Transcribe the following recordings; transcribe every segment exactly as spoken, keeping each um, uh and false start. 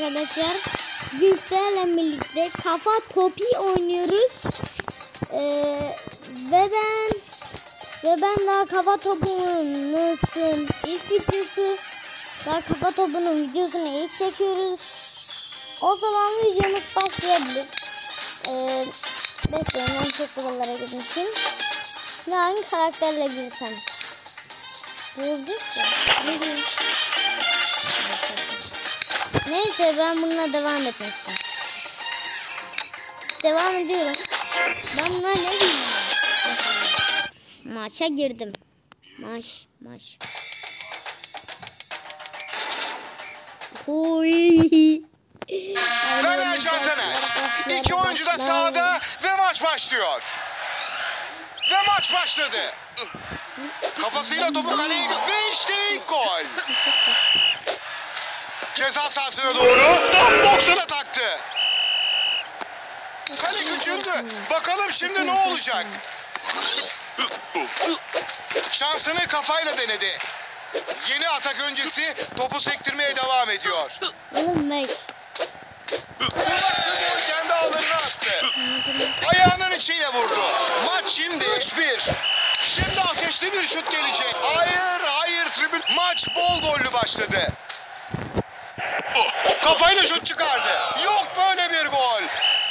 arkadaşlar. Bizlerle birlikte kafa topu oynuyoruz. Ee, ve ben ve ben daha kafa topunun ilk videosu, daha kafa topunun videosunu ilk çekiyoruz. O zaman videomuz başlayabilir. Ee, bekleyin, ben çok buralara gitmişim. Ne hangi karakterle girsem? Bulduk ya. Neyse, ben bununla devam etmek istiyorum. Devam ediyorum. Ben buna ne diyeyim? Maça girdim. Maç, maç. Huy. Fener Cantaner. İki oyuncu da sahada ve maç başlıyor. Ve maç başladı. Kafasıyla topu kaleye ve işte ilk gol. Ceza sahasına doğru tam doksan'a taktı. Kale küçüldü. Bakalım şimdi ne olacak? Şansını kafayla denedi. Yeni atak öncesi topu sektirmeye devam ediyor. Oğlum bak. Kendi ağlarına attı. Ayağının içiyle vurdu. Maç şimdi üç bir. Şimdi ateşli bir şut gelecek. Hayır, hayır tribün. Maç bol gollü başladı. Kafayla şut çıkardı. Yok böyle bir gol.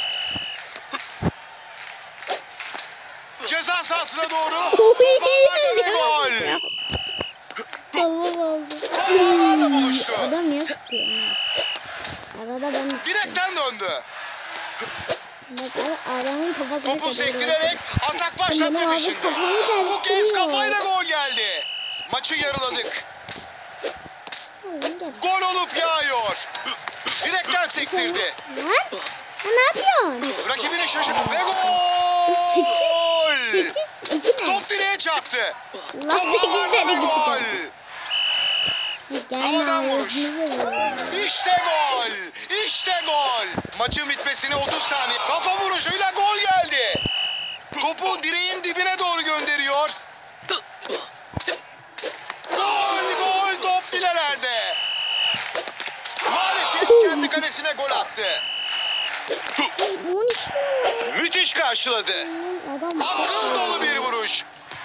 Ceza sahasına doğru. Gol. Tamam oldu. Kollarla buluştu. Adam ya sıkıyor. Arada ben Direkten döndü. bak, adamın kafasını Topu sektirerek atak başlatma Benim abi peşinde. kafamı Bu kez karıştırıyor. kafayla gol geldi. Maçı yarıladık. Gol olup yağıyor. Direkten sektirdi. Lan? Ha, ne yapıyorsun? Rakibini şaşırttı ve gol. Sekiz. Sekiz. İki ne? Top direğe çarptı. Lan sekiz tane Gol. küçük. Gel Havadan vuruş. ağzını İşte gol. İşte gol. Maçın bitmesine otuz saniye. Kafa vuruşuyla gol geldi. Topu direğin dibine doğru gönderiyor. Gol, gol, top filelerde. Maalesef kendi kalesine gol attı. on iki mi? Müthiş karşıladı. Adam Akıl dolu bir vuruş.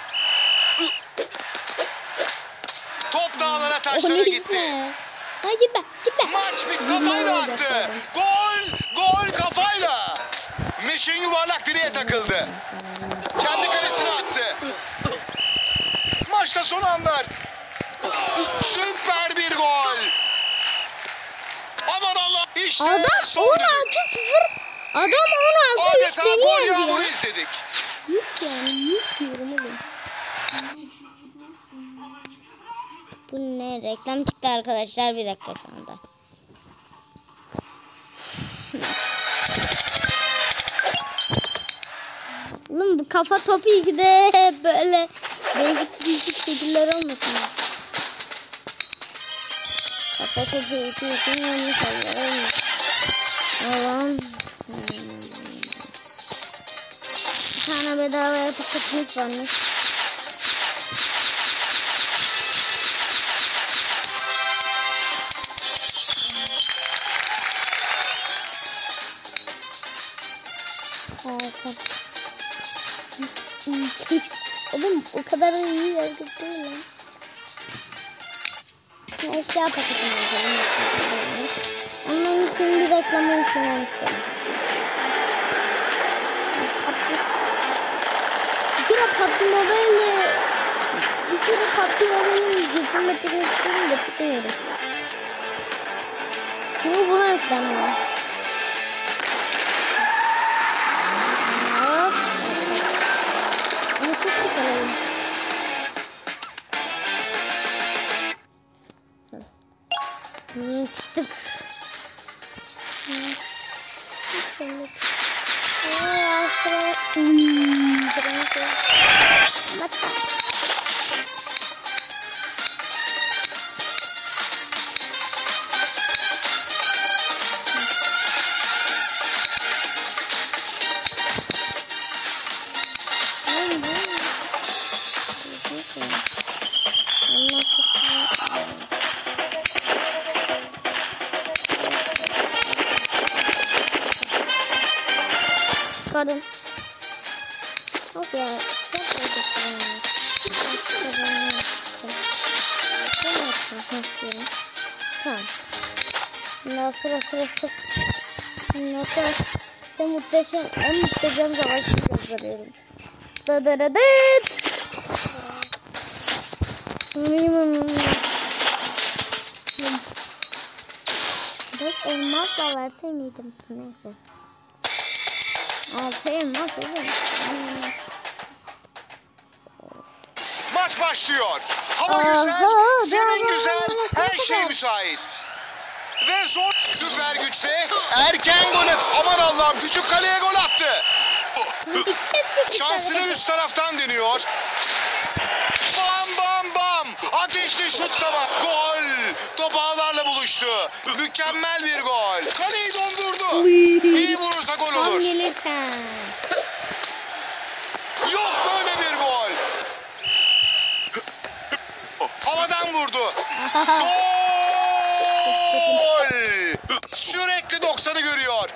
Top dağlara taşlara gitti. Ha gitme, gitme. Maç bir kafayla attı. Gol, gol kafayla. Meşin yuvarlak direğe takıldı. Kendi kalesine attı. Maçta son anlar. Süper bir gol. Aman Allah. İşte Adam son on düdük. altı sıfır. Adam on altı üç Adeta beni gol yendi yağmuru ya. izledik. Yok yani, yok diyorum oğlum. Bu ne? Reklam çıktı arkadaşlar, bir dakika şu anda. Oğlum bu kafa topu ikide böyle değişik değişik şekiller olmasın. Kafa topu iki iki yanlış olmuş. Allah'ım. Bir tane bedavaya paketimiz varmış. Olsun. Oğlum o kadar da iyi hareket değil lan. Şimdi eşya paketini yapalım. Onların için bir reklama istedim. Bir kere P U B G Mobile'le bir kere P U B G Mobile'in getirme tekniklerini de çıkmıyorum. Şimdi buna yüklenmiyor. Hmm, çıktık. Hmm. Hmm. Maç Allah pardon. Of ya. Çok özür dilerim. Tamam. Bundan sıra sıra sıra. Bundan sonra size muhteşem, en muhteşem savaşı gösteriyorum. Dadaradıt. Beş elmasla verse miydim? Neyse. Altı elmas olur. Elmas. Maç başlıyor. Hava Aha, güzel, zemin bravo, güzel, bravo, her şey süper. müsait. Ve zor süper güçte erken gol at. Aman Allah'ım, küçük kaleye gol attı. Şansını üst taraftan deniyor. Bam bam bam. Ateşli şut zaman. Gol. Top ağlarla buluştu. Mükemmel bir gol. Kaleyi dondurdu. İyi vurursa gol Tam olur. gelirken. Yok böyle bir gol. Havadan vurdu. Gol. Sürekli doksanı görüyor.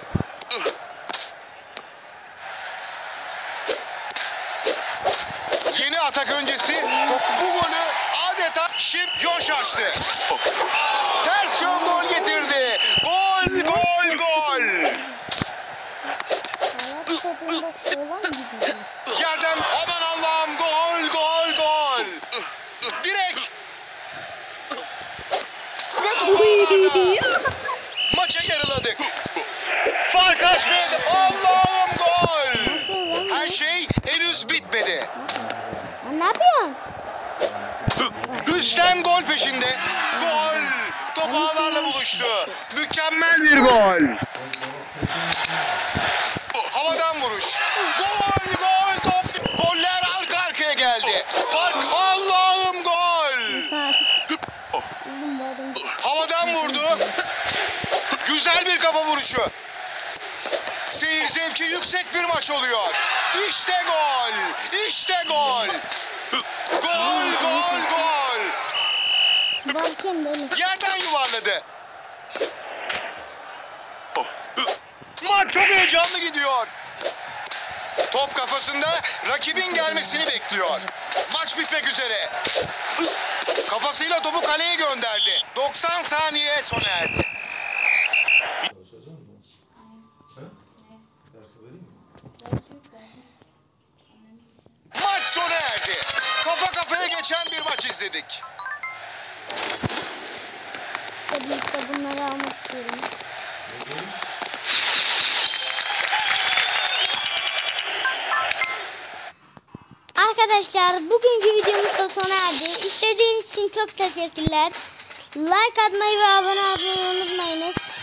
Yeni atak öncesi bu golü adeta şip yoş açtı. Ters yön gol getirdi. Gol, gol, gol. Hayat tadında soğulan gibi. Yerden aman Allah'ım, gol, gol, gol. Direk. Ve topu ağlarda. Maça yarıladık. Fark açmadı. Allah'ım, gol. Her şey henüz bitmedi. Ne yapıyorsun? Üstten gol peşinde. Gol. Top ağlarla buluştu. Mükemmel bir gol. Havadan vuruş. Gol, gol, top. Goller arka arkaya geldi. Fark. Allah'ım, gol. Havadan vurdu. Güzel bir kafa vuruşu. Seyir zevki yüksek bir maç oluyor. İşte gol. İşte gol. Gol, gol, gol. Balken deli. Yerden yuvarladı. Maç çok heyecanlı gidiyor. Top kafasında, rakibin gelmesini bekliyor. Maç bitmek üzere. Kafasıyla topu kaleye gönderdi. doksan saniye sona erdi. Maç sona erdi. Kafa kafaya geçen bir maç izledik. İşte birlikte bunları almak istiyorum. Arkadaşlar bugünkü videomuz da sona erdi. İzlediğiniz için çok teşekkürler. Like atmayı ve abone olmayı unutmayınız.